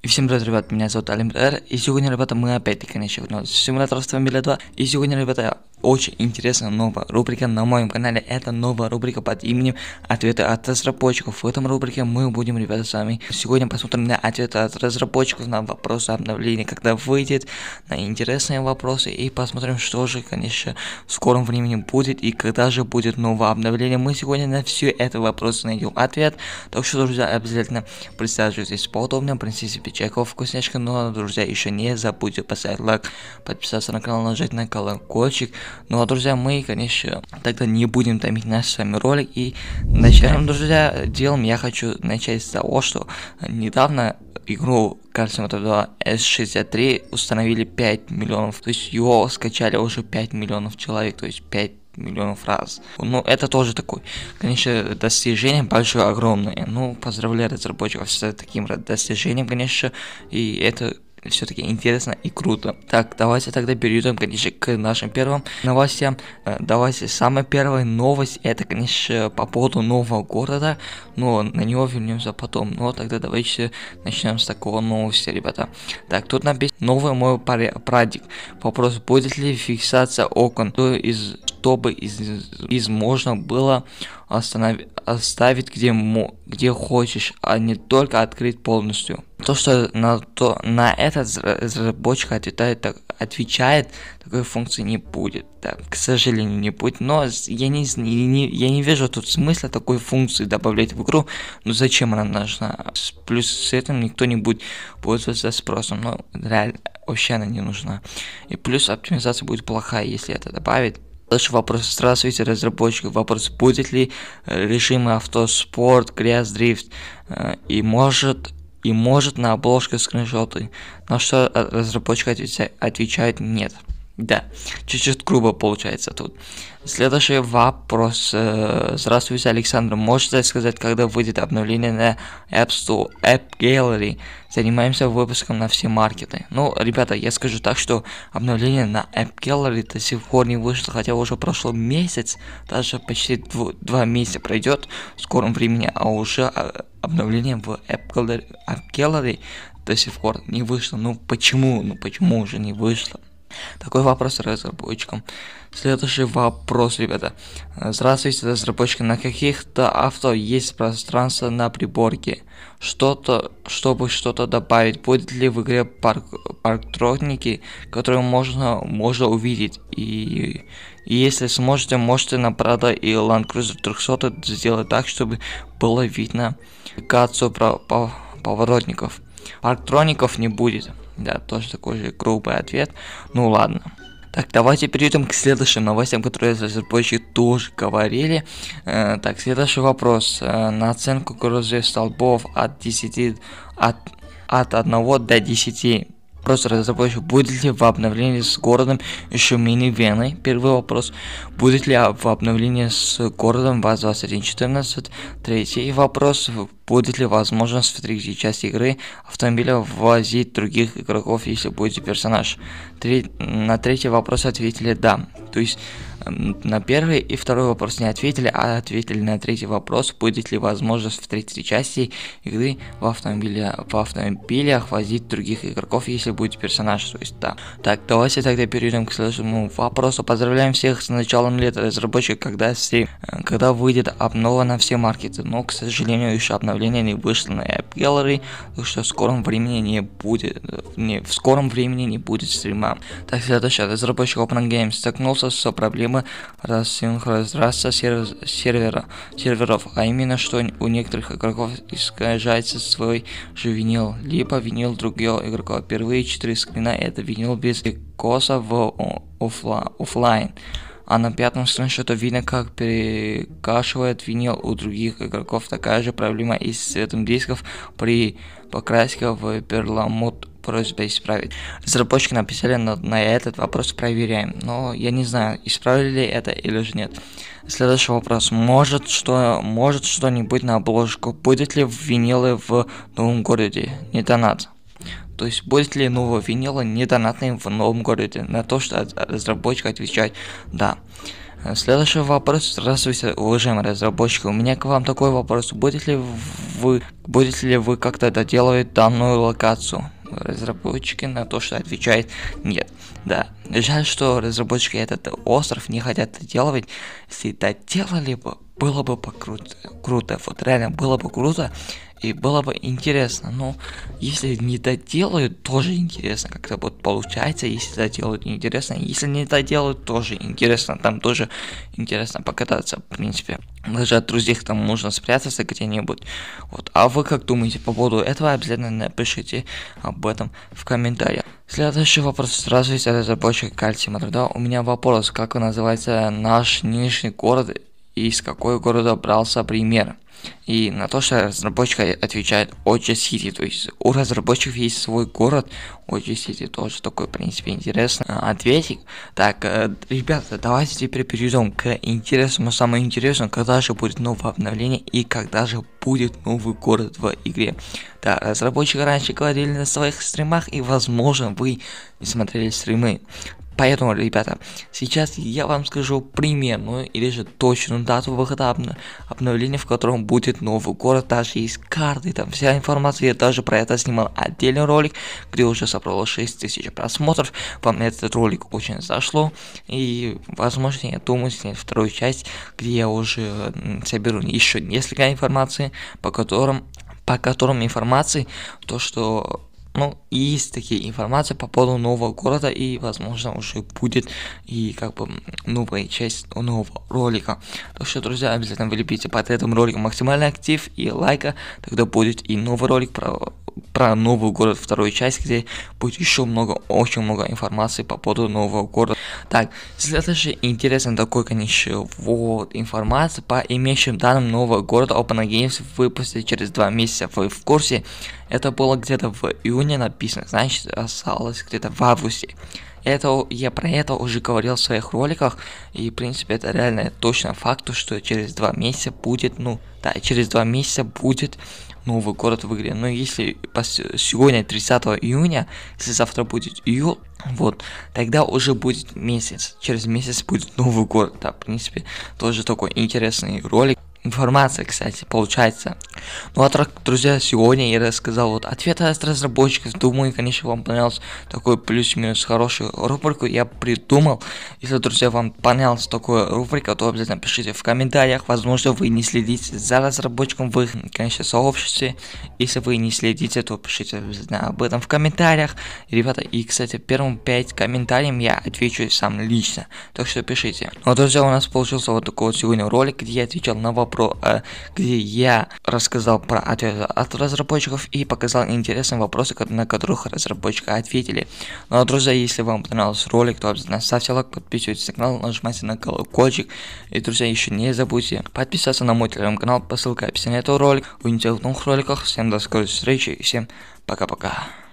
И всем привет, ребят, меня зовут Алимир, и сегодня, ребята, мы опять-таки, конечно, вернулись в симулятор Автомобиля 2, и сегодня, ребята, очень интересная новая рубрика на моем канале, это новая рубрика под именем «Ответы от разработчиков». В этом рубрике мы будем, ребята, с вами сегодня посмотрим на ответы от разработчиков, на вопросы обновления, когда выйдет, на интересные вопросы, и посмотрим, что же, конечно, в скором времени будет, и когда же будет новое обновление. Мы сегодня на все эти вопросы найдем ответ, так что, друзья, обязательно присаживайтесь поудобнее, принесите себе чайку, вкуснячка, но, друзья, еще не забудьте поставить лайк, подписаться на канал, нажать на колокольчик. Ну а, друзья, мы, конечно, тогда не будем томить наш с вами ролик и начнем, друзья. Делом я хочу начать с того, что недавно игру Car Simulator 2 S63 установили 5 миллионов, то есть его скачали уже 5 миллионов человек, то есть 5 миллионов раз. Ну, это тоже такой, конечно, достижение большое, огромное. Ну, поздравляю разработчиков с таким достижением, конечно, и это все-таки интересно и круто. Так, давайте тогда перейдем, конечно, к нашим первым новостям. Давайте, самая первая новость, это, конечно, по поводу нового города, но на него вернемся потом. Но тогда давайте начнем с такого новости, ребята. Так, тут написано: новый мой парадик. Вопрос: будет ли фиксация окон, чтобы можно было оставить где хочешь, а не только открыть полностью. То, что на этот разработчик отвечает, такой функции не будет. Да, к сожалению, не будет. Но я не вижу тут смысла такой функции добавлять в игру. Ну зачем она нужна? Плюс с этим никто не будет пользоваться спросом. Но реально вообще она не нужна. И плюс оптимизация будет плохая, если это добавить. Дальше вопрос: здравствуйте, разработчики. Вопрос: будет ли режимы автоспорт, грязь, дрифт и может на обложке скриншоты? На что разработчик отвечает нет. Да, чуть-чуть грубо получается тут. Следующий вопрос. Здравствуйте, Александр. Можете сказать, когда выйдет обновление на App Store, App Gallery? Занимаемся выпуском на все маркеты. Ну, ребята, я скажу так, что обновление на App Gallery до сих пор не вышло, хотя уже прошло месяц, даже почти 2 месяца пройдет в скором времени, а уже обновление в App Gallery до сих пор не вышло. Ну почему? Ну почему уже не вышло? Такой вопрос разработчикам. Следующий вопрос, ребята. Здравствуйте, разработчики. На каких-то авто есть пространство на приборке? Чтобы что-то добавить, будет ли в игре парктроники, которые можно увидеть? И если сможете, можете на Prado и Land Cruiser 300 сделать так, чтобы было видно индикацию поворотников. Парктроников не будет. Да, тоже такой же грубый ответ. Ну ладно. Так, давайте перейдем к следующим новостям, которые разработчики тоже говорили. Так, следующий вопрос. На оценку коррозии столбов от 1 до 10. Просто разработчик: будет ли в обновлении с городом еще мини-вены? Первый вопрос: будет ли в обновлении с городом ВАЗ-2114? Третий вопрос: будет ли возможность в третьей части игры автомобиля ввозить других игроков, если будет персонаж? На третий вопрос ответили да. То есть на первый и второй вопрос не ответили, а ответили на третий вопрос: будет ли возможность в третьей части игры в автомобилях возить других игроков, если будет персонаж. То есть да. Так, давайте тогда перейдем к следующему вопросу. Поздравляем всех с началом лета, разработчик, когда выйдет обнова на все маркеты. Но, к сожалению, еще обновление не вышло на App Gallery, так что в скором времени не будет стрима. Так, следующий. Разработчик Open Games столкнулся с проблемой рассинхронизации серверов, а именно, что у некоторых игроков искажается свой же винил, либо винил другого игрока. Первые 4 скрина — это винил без коса в офлайн, а на 5-м скриншоте видно, как перекашивает винил у других игроков. Такая же проблема и с цветом дисков при покраске в перламутр. Просьба исправить. Разработчики написали на этот вопрос, проверяем. Но я не знаю, исправили ли это или же нет. Следующий вопрос: может что-нибудь на обложку? Будет ли винилы в новом городе? Не донат. То есть будет ли нового винила недонатный в новом городе? На то, что разработчик отвечает да. Следующий вопрос. Здравствуйте, уважаемые разработчики. У меня к вам такой вопрос. Будете ли вы как-то доделывать данную локацию? Разработчики на то, что отвечает нет. Да, жаль, что разработчики этот остров не хотят доделывать. Если доделали бы, было бы круто. Вот реально было бы круто. И было бы интересно, но если не доделают, тоже интересно, как-то вот получается, если доделают, интересно, если не доделают, тоже интересно, там тоже интересно покататься, в принципе. Даже от друзей там можно спрятаться где-нибудь. Вот. А вы как думаете по поводу этого? Обязательно напишите об этом в комментариях. Следующий вопрос. Здравствуйте, разработчик Кальциматор. Да, у меня вопрос, как называется наш нынешний город и из какой города брался пример? И на то, что разработчик отвечает Oji City, то есть у разработчиков есть свой город, Oji City тоже такой, в принципе, интересно ответик. Так, ребята, давайте теперь перейдем к интересному, самое интересное, когда же будет новое обновление и когда же будет новый город в игре. Да, разработчики раньше говорили на своих стримах, и возможно вы не смотрели стримы. Поэтому, ребята, сейчас я вам скажу примерную или же точную дату выхода обновления, в котором будет новый город, даже есть карты, там вся информация, я даже про это снимал отдельный ролик, где уже собрало 6000 просмотров, вам этот ролик очень зашло, и возможно я думаю снять вторую часть, где я уже соберу еще несколько информации, по которым информации, то что... Ну, есть такие информации по поводу нового города, и возможно уже будет и как бы новая часть нового ролика. Так что, друзья, обязательно вылепите под этим роликом максимальный актив и лайка, тогда будет и новый ролик про новый город, вторую часть, где будет еще очень много информации по поводу нового города. Так, следующий интересный такой, конечно, вот информация по имеющим данным нового города OpenGames выпустят через 2 месяца. Вы в курсе? Это было где-то в июне написано, значит, осталось где-то в августе. Я про это уже говорил в своих роликах, и в принципе это реально точно факт, что через 2 месяца будет, через 2 месяца будет новый город в игре. Но если сегодня 30 июня, если завтра будет июль, вот, тогда уже будет месяц, через месяц будет новый город. Да, в принципе, тоже такой интересный ролик. Информация, кстати, получается. Ну а так, друзья, сегодня я рассказал вот ответы от разработчиков. Думаю, конечно, вам понравилось такой плюс-минус хорошую рубрику я придумал. Если, друзья, вам понравилась такая рубрика, то обязательно пишите в комментариях. Возможно, вы не следите за разработчиком в их, конечно, сообществе. Если вы не следите, то пишите обязательно об этом в комментариях. Ребята, и, кстати, первым 5 комментариям я отвечу сам лично. Так что пишите. Ну, друзья, у нас получился вот такой вот сегодня ролик, где я отвечал на вопрос, где я рассказал про ответы от разработчиков и показал интересные вопросы, на которых разработчики ответили. Ну а, друзья, если вам понравился ролик, то обязательно ставьте лайк, подписывайтесь на канал, нажимайте на колокольчик. И, друзья, еще не забудьте подписаться на мой телеграм-канал по ссылке в описании этого ролика. Увидимся в новых роликах. Всем до скорой встречи и всем пока-пока.